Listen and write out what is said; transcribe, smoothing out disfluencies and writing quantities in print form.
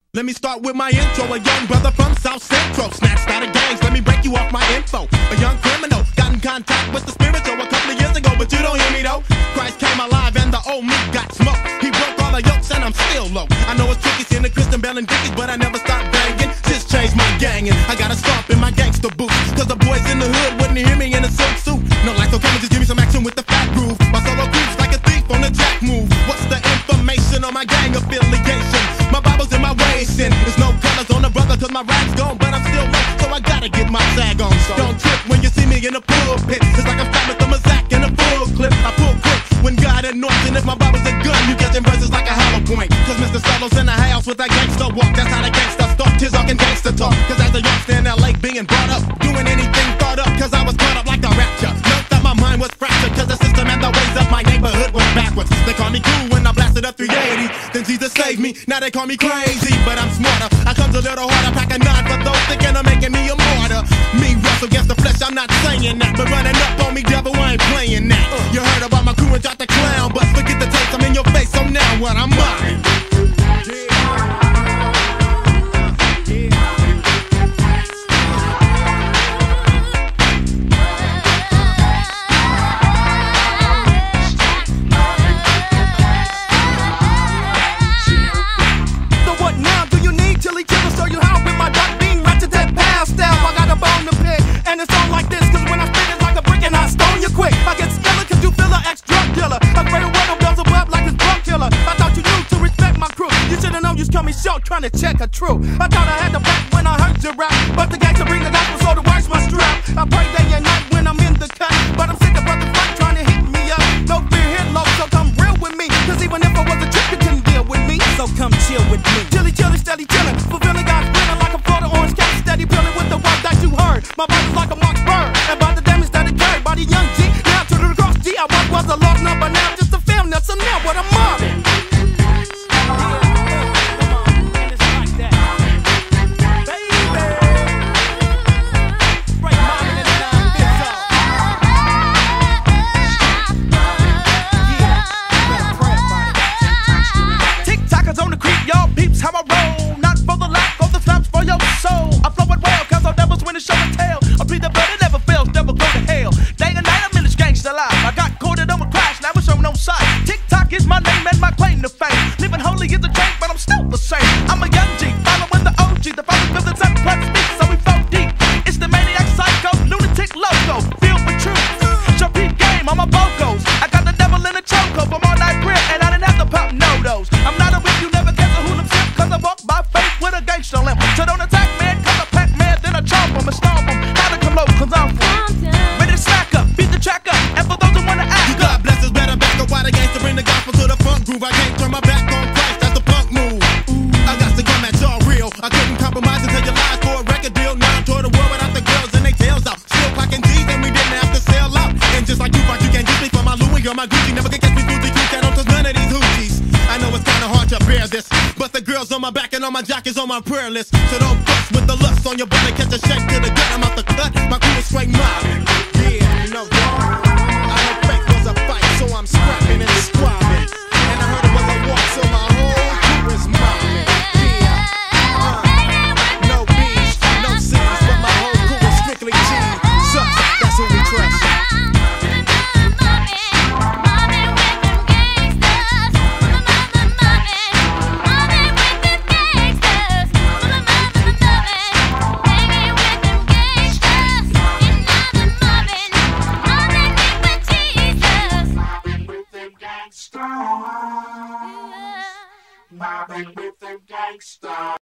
Let me start with my intro. A young brother from South Central, snatched out of gangs. Let me break you off my info. A young criminal, got in contact with the spiritual a couple of years ago, but you don't hear me though. Christ came alive and the old me got smoked. He broke all the yokes and I'm still low. I know it's tricky seeing the Christian Bell and Dickies, but I never stopped banging. Just changed my gang and I got a stomp in my gangster boots. Cause the boys in the hood wouldn't hear me in a silk suit. No lights, okay, just give me some action with the fat groove. My solo creeps like a thief on the jack move. What's the information on my gang affiliation? My Bible's in my waist and there's no colors on the brother cause my rap's gone, but I'm still low, so I gotta get my sag on. So don't trip when you see me in the pulpit. It's like I'm stopping with the Mazak in a full clip. I pull quick when God anoints, and if my Bible's a gun, you catching verses like a hollow point. Cause Mr. Solo's in the house with that gangster walk. That's how the gangster start, tears talking gangster talk. Cause as a youngster in LA being brought up, doing anything thought up, cause I was caught up like the rapture. Note that my mind was fractured, cause the system and the ways of my neighborhood was backwards. They call me cool when I blasted up 380. Then Jesus saved me, now they call me crazy, but I'm smarter. I comes a little harder, pack a 9 for those thinking of making me a martyr. Me wrestle against the flesh, I'm not saying that, but running up on me, devil, I ain't playing that. You heard about my crew and dropped the clown, but forget the tapes, I'm in your face, so now what I'm mine. Short trying to check a true. I thought I had the back when I heard your rap, but the gangster bring the gospel, so the words my strap. I pray day and night when I'm in the cut, but I'm sick of brother fight trying to hit me up. No fear, hit low, so come real with me. Cause even if I was a trick, you couldn't deal with me. So come chill with me. Chilly, chilly, steady, chillin', fulfilling God's will like a Florida orange cat, steady peeling with the word that you heard. My body's like a Mark's bird, and by the damage that it carried by the young G. Now to the cross G, I once was a lost number, now I'm just a film. Now so now what I'm mobbing. How I roll, not for the lack of the snaps for your soul. I flow it well, cause I'll never win a show and tell. I plead the blood, it never fails, never go to hell. Day and night, I'm in this gangsta life. I got caught and I'm a crash, now it's on no side. TikTok is my name and my claim to fame. Living holy is a drink, but I'm still the same. I'm a young G, following the OG. The father feels it's unplugged speak, so we flow deep. It's the maniac psycho, lunatic logo, filled with truth. Your peep game, I'm a vocals. I got the devil in a chokehold from all night prayer, and I didn't have to pop no-dos. I'm not a whip, you never get the hooligan tip, cause I walk by faith with a gangster limp. So don't attack man, cause I pack man, then I chomp him and stomp him. How to come low, cause I'm ready to smack up, beat the track up, and for those who wanna act up. God bless us, better back up why the gangster bring the gospel to the funk groove. I can't turn my back on Christ, that's the punk move. I got to come at y'all real. I couldn't compromise and tell you lies for a record deal. Now I'm toward the world without the girls and they tails out. Still clocking G's and we didn't have to sell out. And just like you thought you can't use me for my Louis or my Gucci, never can catch me through the Q, can't trust none of these hoochies. I know it's kinda hard to bear this, but the girls on my back and all my jock is on my prayer list. So don't fuss with the lust on your belly, catch a shake to the gut. I'm out the cut, my crew is straight mobbing. Yeah, you know that. I heard fake was a fight, so I'm scrapping and squabbing. And I heard it was a walk, so my whole crew is mobbing. Yeah, no B's, no C's, but my whole crew is strictly G. Sucks, that's who we trust. Mobbing with them gangsters.